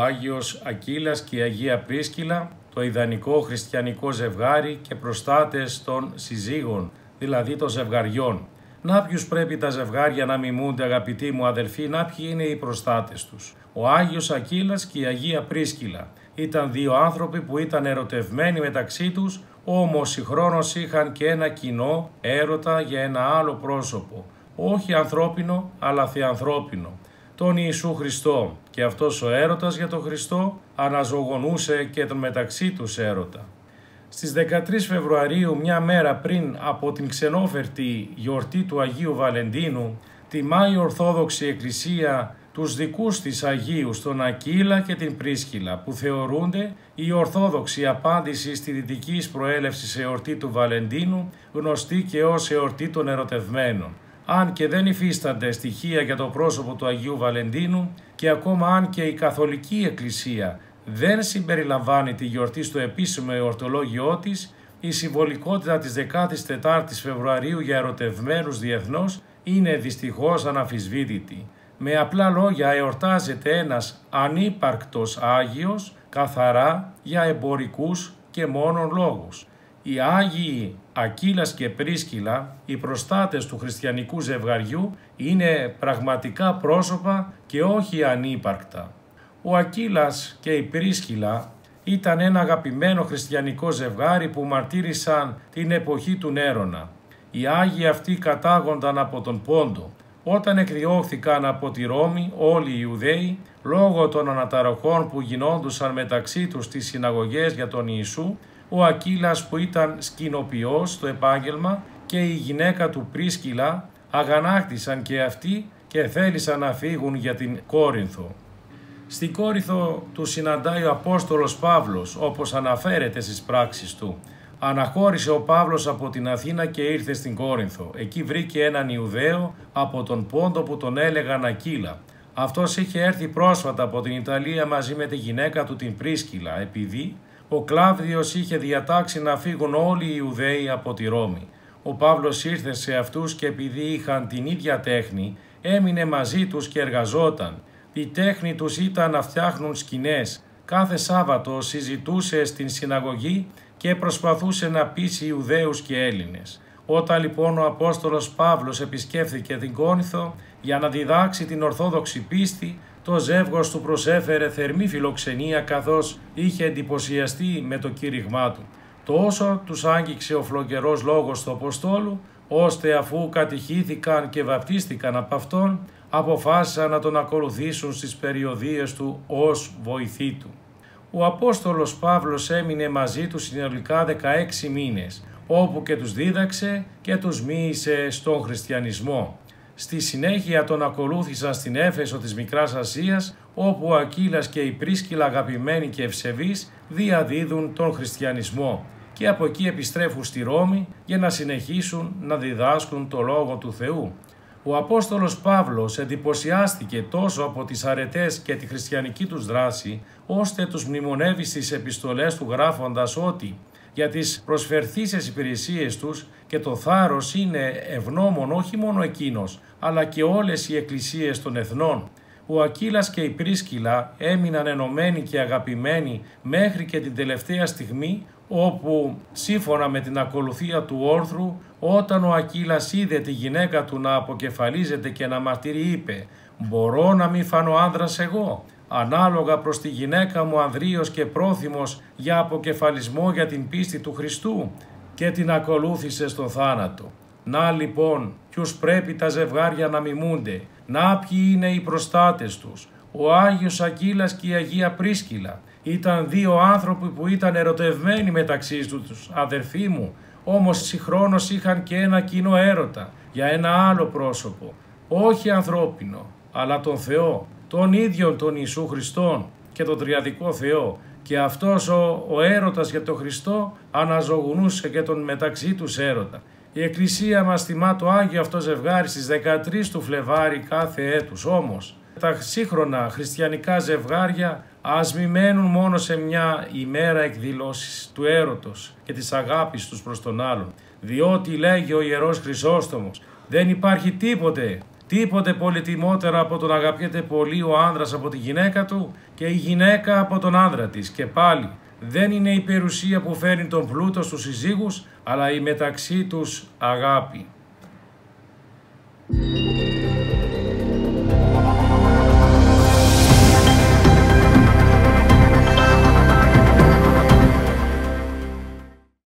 Άγιος Ακύλας και η Αγία Πρίσκιλα, το ιδανικό χριστιανικό ζευγάρι και προστάτες των συζύγων, δηλαδή των ζευγαριών. Να ποιους πρέπει τα ζευγάρια να μιμούνται, αγαπητοί μου αδελφοί, να ποιοι είναι οι προστάτες τους. Ο Άγιος Ακύλας και η Αγία Πρίσκιλα ήταν δύο άνθρωποι που ήταν ερωτευμένοι μεταξύ τους, όμως συγχρόνως είχαν και ένα κοινό έρωτα για ένα άλλο πρόσωπο, όχι ανθρώπινο αλλά θεανθρώπινο, τον Ιησού Χριστό, και αυτός ο έρωτας για τον Χριστό αναζωογονούσε και τον μεταξύ τους έρωτα. Στις 13 Φεβρουαρίου, μια μέρα πριν από την ξενόφερτη γιορτή του Αγίου Βαλεντίνου, τιμά η Ορθόδοξη Εκκλησία τους δικούς της Αγίους, τον Ακύλα και την Πρίσκιλα, που θεωρούνται η ορθόδοξη απάντηση στη δυτικής προέλευσης εορτή του Βαλεντίνου, γνωστή και ως εορτή των ερωτευμένων. Αν και δεν υφίστανται στοιχεία για το πρόσωπο του Αγίου Βαλεντίνου και ακόμα αν και η Καθολική Εκκλησία δεν συμπεριλαμβάνει τη γιορτή στο επίσημο εορτολόγιό της, η συμβολικότητα της 14ης Φεβρουαρίου για ερωτευμένους διεθνώς είναι δυστυχώς αναμφισβήτητη. Με απλά λόγια, εορτάζεται ένας ανύπαρκτος Άγιος καθαρά για εμπορικούς και μόνον λόγους. Οι Άγιοι Ακύλας και Πρίσκιλα, οι προστάτες του χριστιανικού ζευγαριού, είναι πραγματικά πρόσωπα και όχι ανύπαρκτα. Ο Ακύλας και η Πρίσκιλα ήταν ένα αγαπημένο χριστιανικό ζευγάρι που μαρτύρησαν την εποχή του Νέρονα. Οι Άγιοι αυτοί κατάγονταν από τον Πόντο. Όταν εκδιώχθηκαν από τη Ρώμη όλοι οι Ιουδαίοι, λόγω των αναταραχών που γινόντουσαν μεταξύ τους στις συναγωγές για τον Ιησού, ο Ακύλας, που ήταν σκηνοποιός στο επάγγελμα, και η γυναίκα του Πρίσκιλα αγανάκτησαν και αυτοί και θέλησαν να φύγουν για την Κόρινθο. Στην Κόρινθο του συναντάει ο Απόστολος Παύλος, όπως αναφέρεται στις πράξεις του. Αναχώρησε ο Παύλος από την Αθήνα και ήρθε στην Κόρινθο. Εκεί βρήκε έναν Ιουδαίο από τον Πόντο που τον έλεγαν Ακύλα. Αυτός είχε έρθει πρόσφατα από την Ιταλία μαζί με τη γυναίκα του την Πρίσκιλα, επειδή ο Κλάβδιος είχε διατάξει να φύγουν όλοι οι Ιουδαίοι από τη Ρώμη. Ο Παύλος ήρθε σε αυτούς και επειδή είχαν την ίδια τέχνη, έμεινε μαζί τους και εργαζόταν. Η τέχνη τους ήταν να φτιάχνουν σκηνές. Κάθε Σάββατο συζητούσε στην συναγωγή και προσπαθούσε να πείσει Ιουδαίους και Έλληνες. Όταν λοιπόν ο Απόστολος Παύλος επισκέφθηκε την Κόρινθο για να διδάξει την Ορθόδοξη πίστη, το ζεύγος του προσέφερε θερμή φιλοξενία, καθώς είχε εντυπωσιαστεί με το κήρυγμά του. Τόσο τους άγγιξε ο φλογερός λόγος του Αποστόλου, ώστε αφού κατηχήθηκαν και βαπτίστηκαν από αυτόν, αποφάσισαν να τον ακολουθήσουν στις περιοδίες του ως βοηθή του. Ο Απόστολος Παύλος έμεινε μαζί τους συνολικά 16 μήνες, όπου και τους δίδαξε και τους μοίησε στον χριστιανισμό. Στη συνέχεια τον ακολούθησαν στην Έφεσο της Μικράς Ασίας, όπου ο Ακύλας και η Πρίσκιλα, αγαπημένοι και ευσεβείς, διαδίδουν τον χριστιανισμό και από εκεί επιστρέφουν στη Ρώμη για να συνεχίσουν να διδάσκουν το Λόγο του Θεού. Ο Απόστολος Παύλος εντυπωσιάστηκε τόσο από τις αρετές και τη χριστιανική τους δράση, ώστε τους μνημονεύει στις επιστολές του γράφοντας ότι για τις προσφερθήσεις υπηρεσίες τους και το θάρρος είναι ευγνώμων όχι μόνο εκείνος, αλλά και όλες οι εκκλησίες των εθνών. Ο Ακύλας και η Πρίσκιλα έμειναν ενωμένοι και αγαπημένοι μέχρι και την τελευταία στιγμή, όπου σύμφωνα με την ακολουθία του όρθρου, όταν ο Ακύλας είδε τη γυναίκα του να αποκεφαλίζεται και να μαρτυρεί, είπε «Μπορώ να μην φανώ άνδρας εγώ, ανάλογα προς τη γυναίκα μου ανδρείος και πρόθυμος για αποκεφαλισμό για την πίστη του Χριστού», και την ακολούθησε στο θάνατο. Να λοιπόν ποιους πρέπει τα ζευγάρια να μιμούνται, να ποιοι είναι οι προστάτες τους. Ο Άγιος Ακύλας και η Αγία Πρίσκιλα ήταν δύο άνθρωποι που ήταν ερωτευμένοι μεταξύ τους, αδερφοί μου, όμως συγχρόνως είχαν και ένα κοινό έρωτα για ένα άλλο πρόσωπο, όχι ανθρώπινο, αλλά τον Θεό, τον ίδιον τον Ιησού Χριστόν και τον Τριαδικό Θεό, και αυτός ο έρωτας για τον Χριστό αναζωογονούσε και τον μεταξύ τους έρωτα. Η Εκκλησία μας τιμά το Άγιο αυτό ζευγάρι στις 13 του Φλεβάρι κάθε έτους, όμως τα σύγχρονα χριστιανικά ζευγάρια ας μη μένουν μόνο σε μια ημέρα εκδηλώσεις του έρωτος και της αγάπης τους προς τον άλλον, διότι λέγει ο Ιερός Χρυσόστομος, δεν υπάρχει τίποτε Τίποτε πολυτιμότερο από το να αγαπιέται πολύ ο άνδρας από τη γυναίκα του και η γυναίκα από τον άνδρα της. Και πάλι δεν είναι η περιουσία που φέρνει τον πλούτο στους συζύγους, αλλά η μεταξύ τους αγάπη.